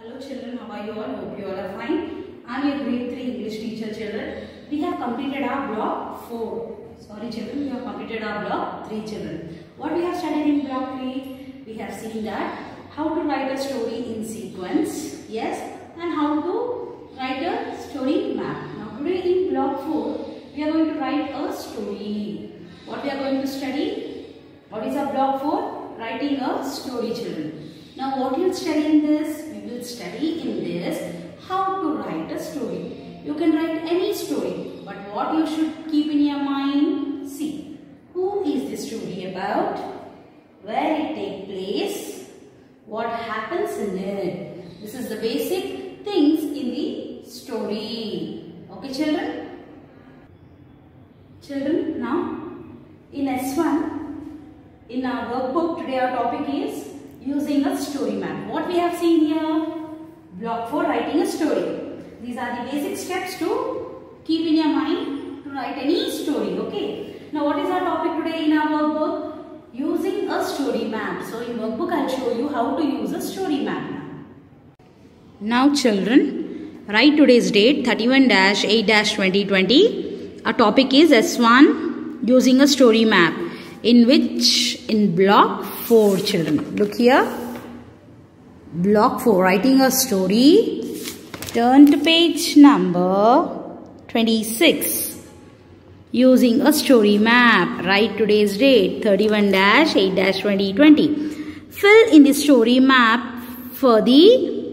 Hello children, how are you all? Hope you all are fine. I am your grade 3 English teacher children. We have completed our block 4. Sorry children, we have completed our block 3 children. What we have studied in block 3? We have seen that how to write a story in sequence. Yes. And how to write a story map. Now today in block 4, we are going to write a story. What we are going to study? What is our block 4? Writing a story children. Now what you will study in this? We will study in this how to write a story. You can write any story, but what you should keep in your mind? See, who is this story about? Where it takes place? What happens in it? This is the basic things in the story. Okay children? Children, now in S1, in our workbook, today our topic is using a story map. What we have seen here? Block 4, writing a story. These are the basic steps to keep in your mind to write any story. Okay. Now what is our topic today in our workbook? Using a story map. So in workbook I will show you how to use a story map. Now children, write today's date 31-8-2020. Our topic is S1, using a story map. In block 4 children. Look here. Block 4, writing a story. Turn to page number 26. Using a story map. Write today's date 31-8-2020. Fill in the story map for the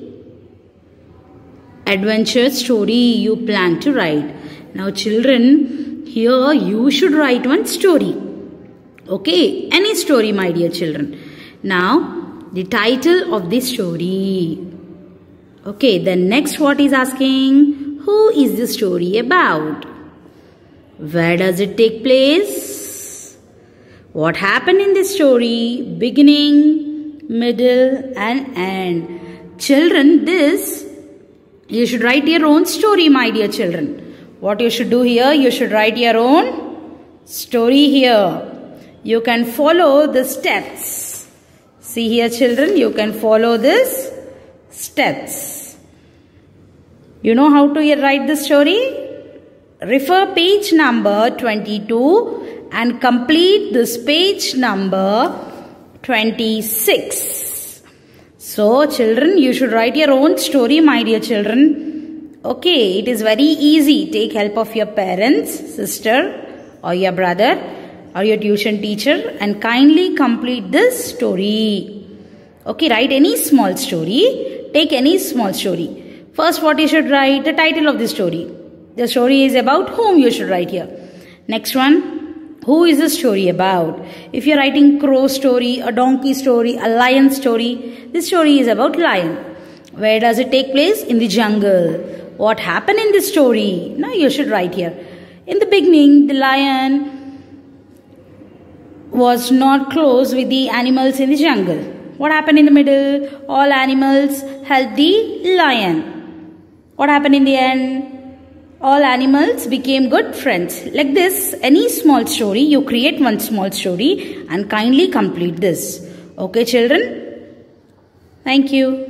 adventure story you plan to write. Now children, here you should write one story. Okay, any story my dear children. Now, the title of this story. Okay, then next what is asking? Who is the story about? Where does it take place? What happened in this story? Beginning, middle and end. Children, this you should write your own story my dear children. What you should do here? You should write your own story here. You can follow the steps. See here children, you can follow this steps. You know how to write the story? Refer page number 22 and complete this page number 26. So children, you should write your own story my dear children. Okay, it is very easy. Take help of your parents, sister or your brother or your tuition teacher and kindly complete this story. Okay, write any small story. Take any small story. First what you should write? The title of the story. The story is about whom you should write here. Next one, who is the story about? If you are writing crow story, a donkey story, a lion story, this story is about lion. Where does it take place? In the jungle. What happened in this story? Now you should write here. In the beginning, the lion was not close with the animals in the jungle. What happened in the middle? All animals helped the lion. What happened in the end? All animals became good friends. Like this, any small story, you create one small story and kindly complete this. Okay children? Thank you.